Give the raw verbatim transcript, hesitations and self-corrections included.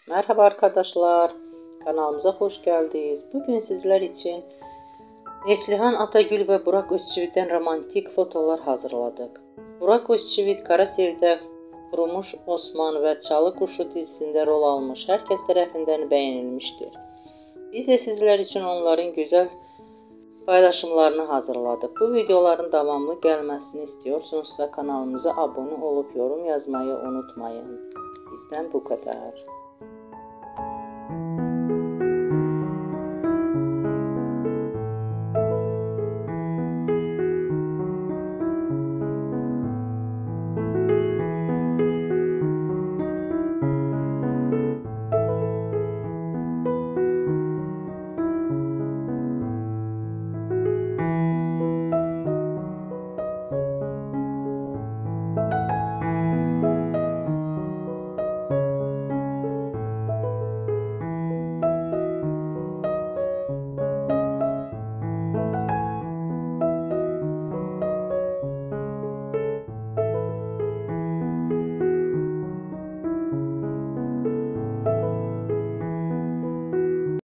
Merhaba arkadaşlar, kanalımıza hoş geldiniz. Bugün sizler için Neslihan Atagül ve Burak Özçivit'ten romantik fotolar hazırladık. Burak Özçivit, Kara Sevda, Kurumuş Osman ve Çalı Kuşu dizisinde rol almış. Herkes tarafından beğenilmiştir. Biz de sizler için onların güzel paylaşımlarını hazırladık. Bu videoların devamlı gelmesini istiyorsunuzsa kanalımıza abone olup yorum yazmayı unutmayın. Bizden bu kadar.